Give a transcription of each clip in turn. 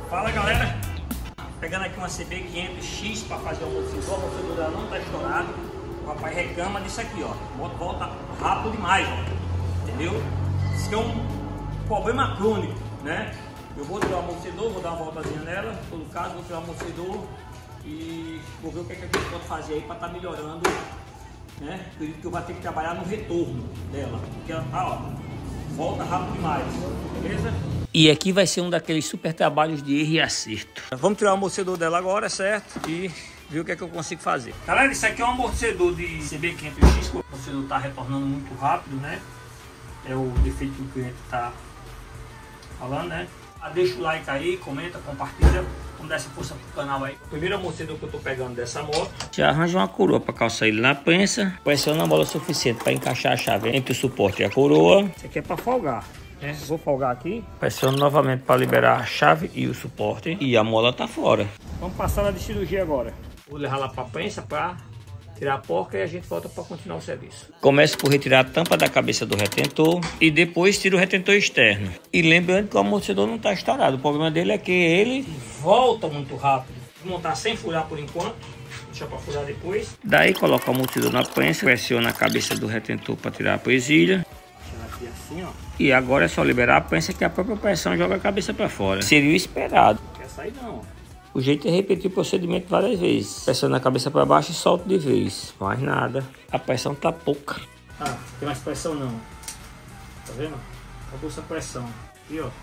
Fala galera, pegando aqui uma CB500X para fazer o amortecedor dela não está estourado. O rapaz reclama disso aqui, ó. A moto volta rápido demais, ó. Entendeu? Isso aqui é um problema crônico, né? Eu vou tirar o amortecedor, vou dar uma voltazinha nela, em todo caso, vou tirar o amortecedor e vou ver o que, é que a gente pode fazer aí para estar melhorando, né? Eu acredito que eu vou ter que trabalhar no retorno dela, porque ela tá, ó, volta rápido demais, beleza? E aqui vai ser um daqueles super trabalhos de erro e acerto. Vamos tirar o amortecedor dela agora, certo? E ver o que é que eu consigo fazer. Galera, isso aqui é um amortecedor de CB500X. O amortecedor está retornando muito rápido, né? É o defeito que o cliente está falando, né? Deixa o like aí, comenta, compartilha. Vamos dar essa força pro canal aí. O primeiro amortecedor que eu tô pegando dessa moto. Já arranja uma coroa para calçar ele na prensa. Pressiona a mola suficiente para encaixar a chave entre o suporte e a coroa. Isso aqui é para folgar, né? Vou folgar aqui. Pressiono novamente para liberar a chave e o suporte. E a mola tá fora. Vamos passar na de cirurgia agora. Vou levar lá para a prensa para tirar a porca e a gente volta para continuar o serviço. Começo por retirar a tampa da cabeça do retentor e depois tiro o retentor externo. E lembrando que o amortecedor não está estourado. O problema dele é que ele volta muito rápido. Vou montar sem furar por enquanto. Deixa para furar depois. Daí coloca o amortecedor na prensa, pressiona a cabeça do retentor para tirar a presilha. Aqui assim, ó. E agora é só liberar a prensa que a própria pressão joga a cabeça para fora. Seria o esperado. Não quer sair não, ó. O jeito é repetir o procedimento várias vezes. Pressiona a cabeça para baixo e solta de vez. Mais nada. A pressão tá pouca. Ah, tem mais pressão não. Tá vendo? Acabou essa pressão. Aqui, ó.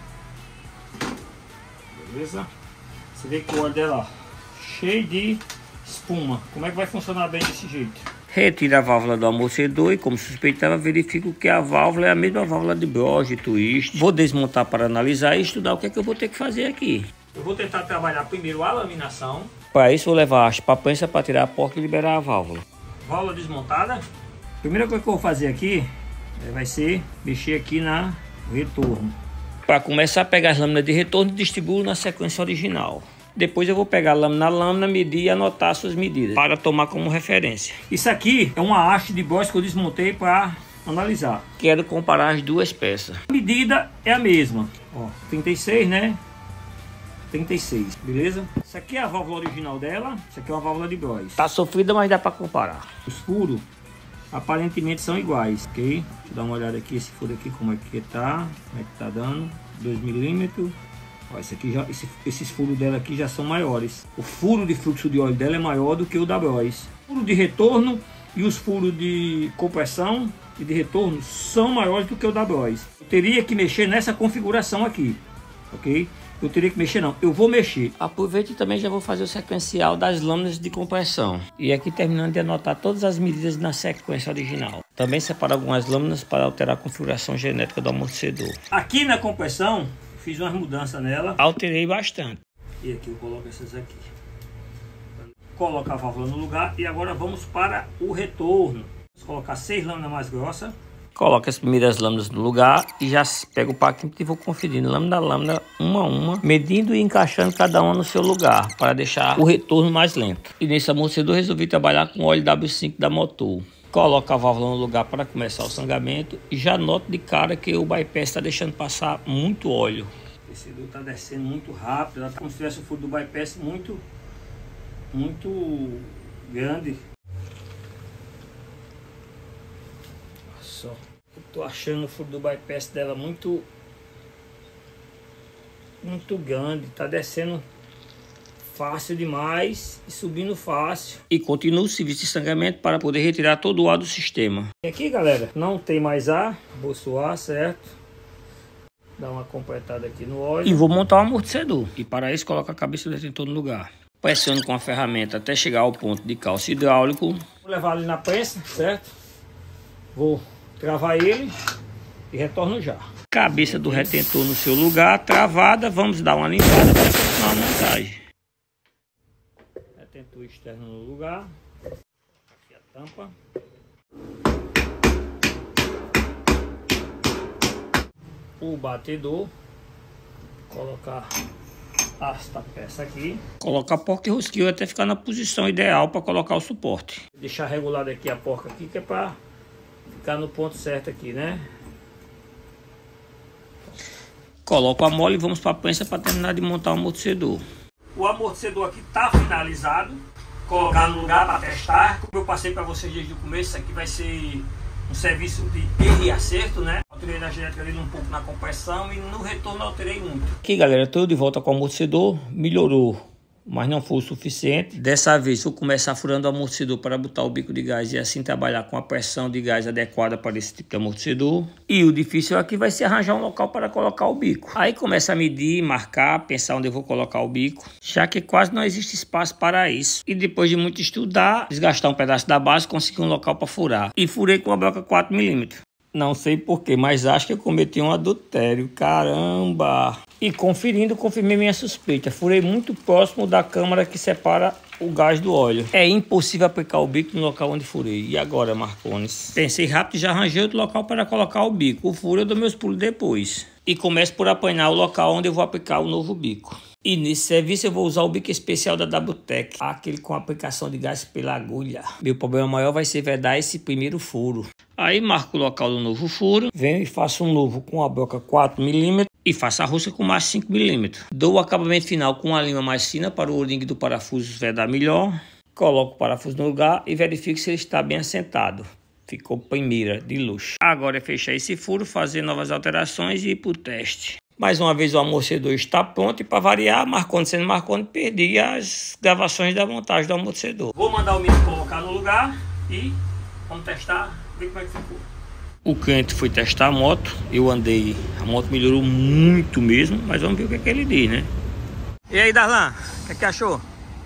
Beleza? Você vê que o óleo dela, ó, cheio de espuma. Como é que vai funcionar bem desse jeito? Retira a válvula do amortecedor e, como suspeitava, verifico que a válvula é a mesma válvula de Bros, de twist. Vou desmontar para analisar e estudar o que é que eu vou ter que fazer aqui. Eu vou tentar trabalhar primeiro a laminação. Para isso vou levar a haste para a prensa para tirar a porca e liberar a válvula. Válvula desmontada. A primeira coisa que eu vou fazer aqui vai ser mexer aqui na retorno. Para começar a pegar as lâminas de retorno e distribuo na sequência original. Depois eu vou pegar lâmina a lâmina, medir e anotar suas medidas para tomar como referência. Isso aqui é uma haste de Bros que eu desmontei para analisar. Quero comparar as duas peças. A medida é a mesma. Ó, 36, né? 36, beleza? Isso aqui é a válvula original dela, isso aqui é uma válvula de Bros. Tá sofrida, mas dá para comparar. Os furos aparentemente são iguais, ok? Deixa eu dar uma olhada aqui, esse furo aqui, como é que tá, como é que tá dando, 2 milímetros. Ó, esse aqui já, esses furos dela aqui já são maiores. O furo de fluxo de óleo dela é maior do que o da Bros. O furo de retorno e os furos de compressão e de retorno são maiores do que o da Bros. Eu teria que mexer nessa configuração aqui, ok? Eu teria que mexer não, eu vou mexer. Aproveito e também já vou fazer o sequencial das lâminas de compressão. E aqui terminando de anotar todas as medidas na sequência original. Também separo algumas lâminas para alterar a configuração genética do amortecedor. Aqui na compressão, fiz umas mudanças nela. Alterei bastante. E aqui eu coloco essas aqui. Coloco a válvula no lugar e agora vamos para o retorno. Vamos colocar 6 lâminas mais grossas. Coloco as primeiras lâminas no lugar e já pego o paquímetro e vou conferindo lâmina a lâmina, uma a uma, medindo e encaixando cada uma no seu lugar, para deixar o retorno mais lento. E nesse amortecedor resolvi trabalhar com óleo W5 da Motul. Coloco a válvula no lugar para começar o sangramento e já noto de cara que o bypass está deixando passar muito óleo. O amortecedor está descendo muito rápido, como se tivesse o furo do bypass muito grande. Só. Eu tô achando o furo do bypass dela muito grande, tá descendo fácil demais e subindo fácil. E continuo o serviço de sangramento para poder retirar todo o ar do sistema. E aqui, galera, não tem mais ar, vou suar, certo? Dar uma completada aqui no óleo. E vou montar o amortecedor. E para isso coloco a cabeça do retentor no lugar. Pressiono com a ferramenta até chegar ao ponto de calço hidráulico. Vou levar ele na prensa, certo? Vou travar ele e retorno já. Cabeça do retentor no seu lugar, travada. Vamos dar uma limpada para continuar a montagem. Retentor externo no lugar. Aqui a tampa. O batedor. Colocar esta peça aqui. Colocar a porca e rosqueio até ficar na posição ideal para colocar o suporte. Deixar regulado aqui a porca aqui, que é para ficar no ponto certo aqui, né? Coloco a mola e vamos para a prensa para terminar de montar o amortecedor. O amortecedor aqui está finalizado. Colocar no lugar para testar. Como eu passei para vocês desde o começo, isso aqui vai ser um serviço de erro e acerto, né? Alterei na genética dele um pouco na compressão e no retorno alterei muito. Aqui, galera, estou de volta com o amortecedor. Melhorou, mas não foi o suficiente. Dessa vez vou começar furando o amortecedor para botar o bico de gás e assim trabalhar com a pressão de gás adequada para esse tipo de amortecedor. E o difícil aqui vai ser arranjar um local para colocar o bico. Aí começa a medir, marcar, pensar onde eu vou colocar o bico, já que quase não existe espaço para isso. E depois de muito estudar, desgastar um pedaço da base, consegui um local para furar. E furei com a broca 4mm. Não sei porquê, mas acho que eu cometi um adultério. Caramba! E conferindo, confirmei minha suspeita. Furei muito próximo da câmara que separa o gás do óleo. É impossível aplicar o bico no local onde furei. E agora, Marcones? Pensei rápido e já arranjei outro local para colocar o bico. O furo eu dou meus pulos depois. E começo por apanhar o local onde eu vou aplicar o novo bico. E nesse serviço eu vou usar o bico especial da WTEC, aquele com aplicação de gás pela agulha. Meu problema maior vai ser vedar esse primeiro furo. Aí marco o local do novo furo, venho e faço um novo com a broca 4mm e faço a rosca com mais 5mm. Dou o acabamento final com a lima mais fina para o o-ring do parafuso vedar melhor. Coloco o parafuso no lugar e verifico se ele está bem assentado. Ficou primeira de luxo. Agora é fechar esse furo, fazer novas alterações e ir para o teste. Mais uma vez o amortecedor está pronto e para variar, Marconi sendo Marconi, perdi as gravações da montagem do amortecedor. Vou mandar o menino colocar no lugar e vamos testar, ver como é que ficou. O cliente foi testar a moto, eu andei, a moto melhorou muito mesmo, mas vamos ver o que é que ele diz, né? E aí, Darlan, o que é que achou?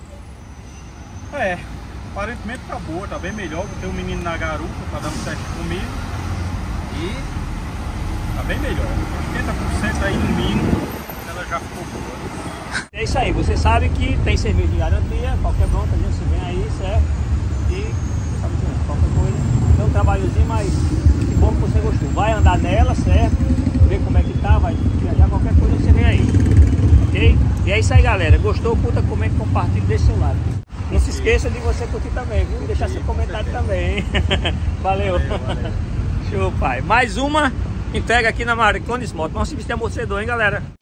Aparentemente tá boa, tá bem melhor. Tem um menino na garupa, tá dando teste comigo e tá bem melhor, 80% aí no mínimo, ela já ficou boa. É isso aí, você sabe que tem serviço de garantia, qualquer bronca, você vem aí, certo? E sabe que qualquer coisa, é um trabalhozinho, mas que bom que você gostou. Vai andar nela, certo? Ver como é que tá, vai viajar, qualquer coisa você vem aí, ok? E é isso aí, galera, gostou, curta, comente, compartilhe, deixa seu like. Não se esqueça de você curtir também, viu? Deixar seu comentário também, hein? Valeu. Show, pai. Mais uma entrega aqui na Marcones Moto. Vamos subir esse amortecedor, hein, galera?